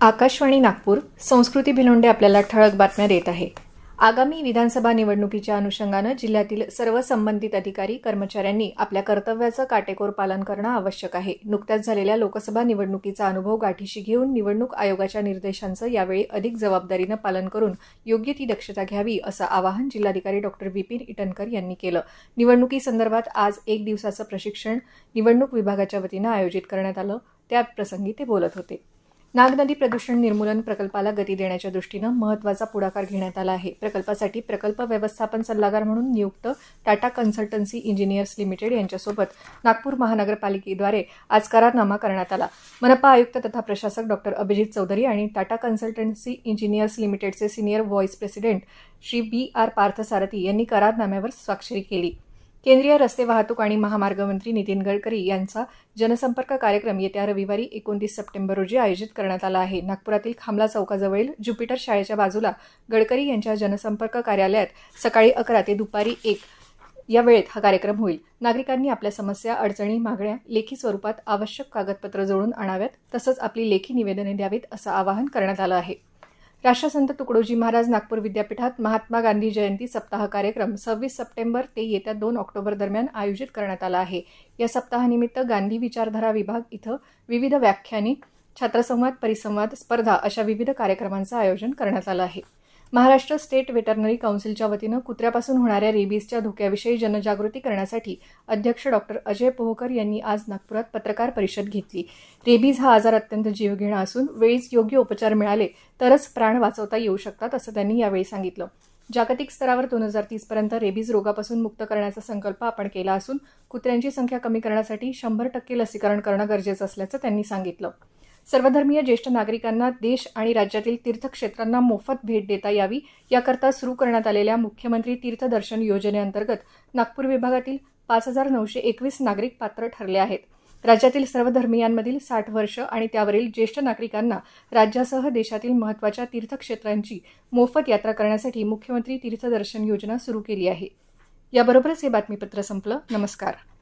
आकाशवाणी नागपूर संस्कृती भिलोंडे आपल्याला ठळक बातम्या देत आहे। आगामी विधानसभा निवडणुकीच्या अनुषंगाने जिल्ह्यातील सर्व संबंधित अधिकारी कर्मचाऱ्यांनी आपल्या कर्तव्याचं काटेकोर पालन करणं आवश्यक आहे। नुकत्याच झालेल्या लोकसभा निवडणुकीचा अनुभव गाठीशी घेऊन निवडणूक आयोगाच्या निर्देशांचं यावेळी अधिक जबाबदारीनं पालन करून योग्य ती दक्षता घ्यावी असं आवाहन जिल्हाधिकारी डॉक्टर विपिन इटनकर यांनी केलं। निवडणुकीसंदर्भात आज एक दिवसाचं प्रशिक्षण निवडणूक विभागाच्या वतीनं आयोजित करण्यात आलं, त्याप्रसंगी ते बोलत होते। नाग नदी प्रदूषण निर्मूलन प्रकल्पाला गती देण्याच्या दृष्टीनं महत्त्वाचा पुढाकार घेण्यात आला आहे। प्रकल्पासाठी प्रकल्प व्यवस्थापन सल्लागार म्हणून नियुक्त टाटा कन्सल्टन्सी इंजिनियर्स लिमिटेड यांच्यासोबत नागपूर महानगरपालिकेद्वारे आज करारनामा करण्यात आला। मनपा आयुक्त तथा प्रशासक डॉक्टर अभिजित चौधरी आणि टाटा कन्सल्टन्सी इंजिनियर्स लिमिटेडचे senior vice president Shri B.R. Parthasarathy यांनी करारनाम्यावर स्वाक्षरी केली। केंद्रीय रस्ते वाहतूक आणि महामार्ग मंत्री नितीन गडकरी यांचा जनसंपर्क कार्यक्रम येत्या रविवारी 29 सप्टेंबर रोजी आयोजित करण्यात आला आहे। नागपुरातील खामला चौकाजवळील ज्युपिटर शाळेच्या बाजूला गडकरी यांच्या जनसंपर्क कार्यालयात सकाळी 11 ते दुपारी 1 या वेळेत हा कार्यक्रम होईल। नागरिकांनी आपल्या समस्या, अडचणी, मागण्या लेखी स्वरूपात आवश्यक कागदपत्र जोडून आणाव्यात, तसंच आपली लेखी निवेदने द्यावीत असं आवाहन करण्यात आलं आहे। राष्ट्रसंत तुकडोजी महाराज नागपूर विद्यापीठात महात्मा गांधी जयंती सप्ताह कार्यक्रम 26 सप्टेंबर ते येत्या 2 ऑक्टोबर दरम्यान आयोजित करण्यात आला आहे। या सप्ताहानिमित्त गांधी विचारधारा विभाग इथं विविध व्याख्याने, छात्रसंवाद, परिसंवाद, स्पर्धा अशा विविध कार्यक्रमांचं आयोजन करण्यात आलं आहे। महाराष्ट्र स्टेट वेटरनरी काउन्सिलच्या वतीनं कुत्र्यापासून होणाऱ्या रेबीजच्या धोक्याविषयी जनजागृती करण्यासाठी अध्यक्ष डॉक्टर अजय पोहकर यांनी आज नागपुरात पत्रकार परिषद घेतली। रेबीज हा आजार अत्यंत जीवघेणा असून वेळीच योग्य उपचार मिळाले तरच प्राण वाचवता येऊ शकतात असं त्यांनी यावेळी सांगितलं। जागतिक स्तरावर 2030 पर्यंत रेबीज रोगापासून मुक्त करण्याचा संकल्प आपण केला असून कुत्र्यांची संख्या कमी करण्यासाठी 100% लसीकरण करणं गरजेचं असल्याचं त्यांनी सांगितलं। सर्वधर्मीय ज्येष्ठ नागरिकांना देश आणि राज्यातील तीर्थक्षेत्रांना मोफत भेट देता यावी याकरता सुरू करण्यात आलेल्या मुख्यमंत्री तीर्थदर्शन योजनेअंतर्गत नागपूर विभागातील 5,921 नागरिक पात्र ठरले आहेत। राज्यातील सर्व धर्मीयांमधील 60 वर्ष आणि त्यावरील ज्येष्ठ नागरिकांना राज्यासह देशातील महत्त्वाच्या तीर्थक्षेत्रांची मोफत यात्रा करण्यासाठी मुख्यमंत्री तीर्थदर्शन योजना सुरू केली आहे। याबरोबरच हे बातमीपत्र संपलं। नमस्कार।